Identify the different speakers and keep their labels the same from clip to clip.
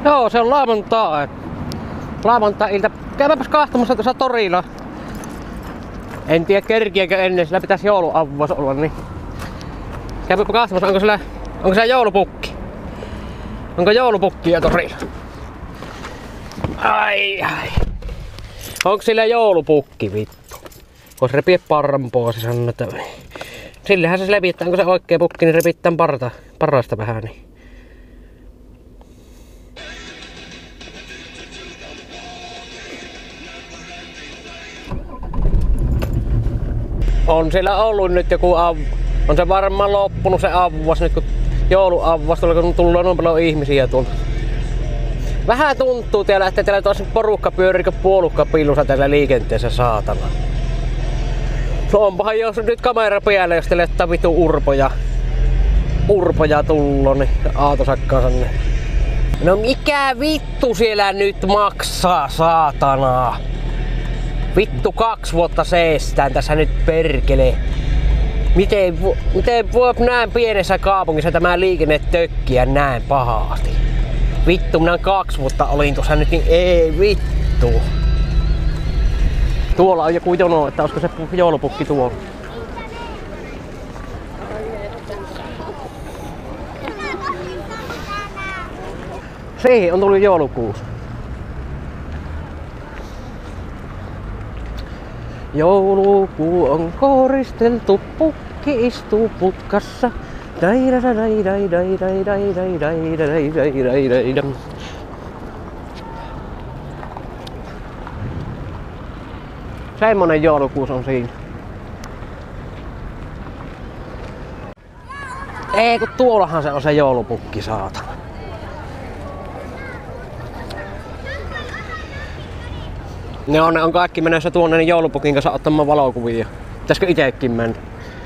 Speaker 1: Joo, se on lauantai. Lauantai-ilta. Käypäpäs kahtomassa tuossa torilla. En tiedä kerkiäkö ennen, sillä pitäisi jouluavvos olla, niin... Käypäpä kahtomassa, onko siellä joulupukki? Onko joulupukkia torilla? Ai. Onko sillä joulupukki vittu? Vois repiä parrampoa se sanota. Sillähän se levittää, onko se oikea pukki, niin repittää parasta vähän niin. On siellä ollut nyt joku on se varmaan loppunut se avvos nyt kun jouluavvos tuli, kun tullut noin paljon ihmisiä tuolta. Vähän tuntuu teillä, että teillä tosi porukka pyörii kuin puolukka pillussa tällä liikenteessä saatana. No onpahan jos nyt kamera päälle, jos teille ottaa vitu urpoja tullo, niin aatosakkaansa ne. No mikä vittu siellä nyt maksaa, saatana? Vittu 2 vuotta seestään tässä nyt perkele. Miten voi näin pienessä kaupungissa tämä liikenne tökkiä näin pahasti? Vittu, minä 2 vuotta olin tuossa nyt, niin ei vittu. Tuolla on joku jono, että olisiko se joulupukki tuolla. Siihen on tullut joulukuusi. Joulukuu on koristeltu, pukki istuu putkassa. Semmonen joulukuusi on siinä. Ei kun tuollahan se on se joulupukki, saatana. Ne on kaikki menossa tuonne niin joulupukin kanssa ottamaan valokuvia. Pitäisikö itekin mennä?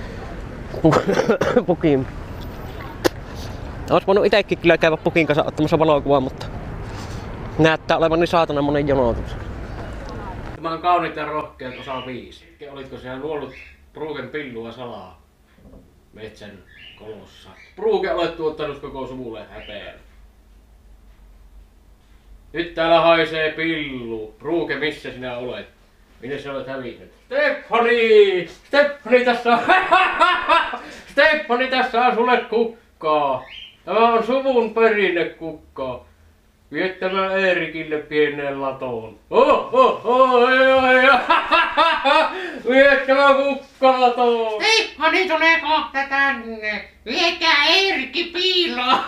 Speaker 1: Pukin. Ois voinut itekin kyllä käydä pukin kanssa ottamassa valokuvaa, mutta näyttää olevan niin saatana monen jonotus. Tämä on Kauniit ja rohkeat osa 5. Olitko siellä luollut Pruuken pillua salaa metsän kolossa? Pruuke, olet tuottanut koko suvulle häpeän. Nyt täällä haisee pillu. Pruuke, missä sinä olet? Minne sä olet hävinnyt? Stephanie! Stephanie tässä on... Stephanie, tässä on sulle kukkaa. Tämä on suvun perinnekukkaa. Viettämään Eerikille pieneen latoon. Viettämään kukkalatoon.
Speaker 2: Stephanie tulee kohta tänne. Viekää Eerikki piiloon.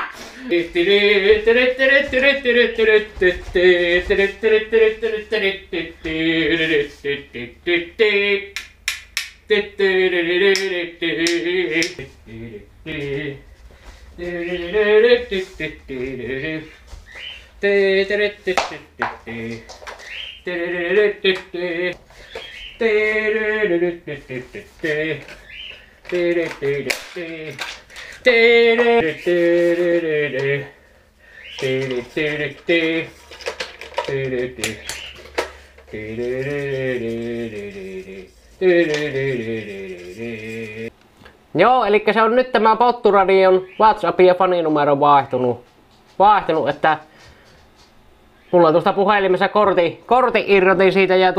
Speaker 1: Joo, eli se on nyt tämä Potturadion WhatsApp ja faninumero vaihtunut, että mulla tuosta puhelimessa kortti irrotin siitä ja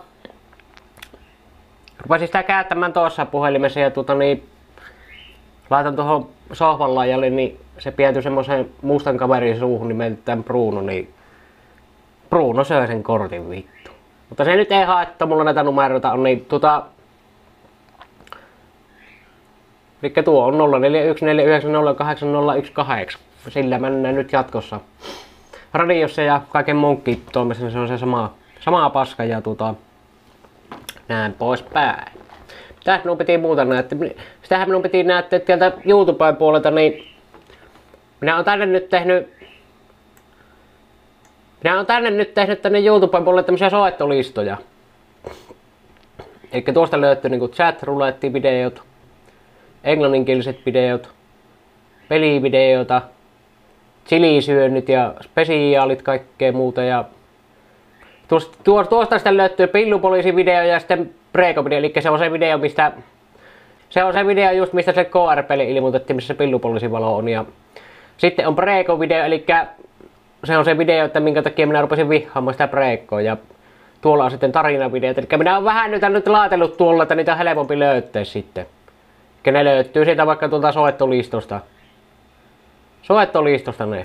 Speaker 1: rupesin sitä käyttämään tuossa puhelimessa ja niin laitan tuohon sohvan laajalle, niin se piäntyi semmoisen mustan kaverin suuhun nimeltään Bruno, niin Bruno söi sen kortin vittu. Mutta se nyt ei haittaa, mulla näitä numeroita on niin elikkä tuo on 0414908018. Sillä mennään nyt jatkossa radiossa ja kaiken muunkin toimessa, se on se sama paska ja näin poispäin. Mitäs minun piti muuta näyttää? Sitähän minun piti näyttää sieltä YouTuben puolelta, niin minä olen tänne nyt tehnyt tänne YouTuben puolelle tämmöisiä soittolistoja. Eli tuosta löytyy niinku chat-roulette-videot, englanninkieliset videot, pelivideota, chilisyönnit ja spesiaalit, kaikkea muuta. Ja tuosta sitten löytyy pillupoliisivideo ja sitten Preeko-video, eli se on se video, mistä se KR-peli ilmoitettiin, missä se pillupoliisivalo on. Ja sitten on Preeko-video, eli se on se video, että minkä takia minä rupesin vihaamaan sitä Preikkoa. Ja tuolla on sitten tarinavideot. Eli minä olen vähän nyt laatellut tuolla, että niitä on helpompi löytää sitten. Eli ne löytyy siitä vaikka tuolta soittolistosta. Soittolistosta ne.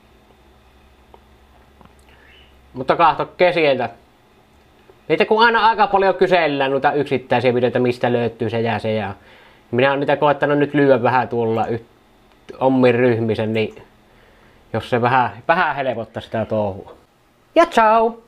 Speaker 1: Mutta kahtokee sieltä. Niitä kun aina aika paljon kysellään noita yksittäisiä videoita, mistä löytyy se ja se ja. Minä olen niitä koettanut nyt lyödä vähän tuolla ommin ryhmisen, niin jos se vähän helpottaa sitä touhua. Ja ciao!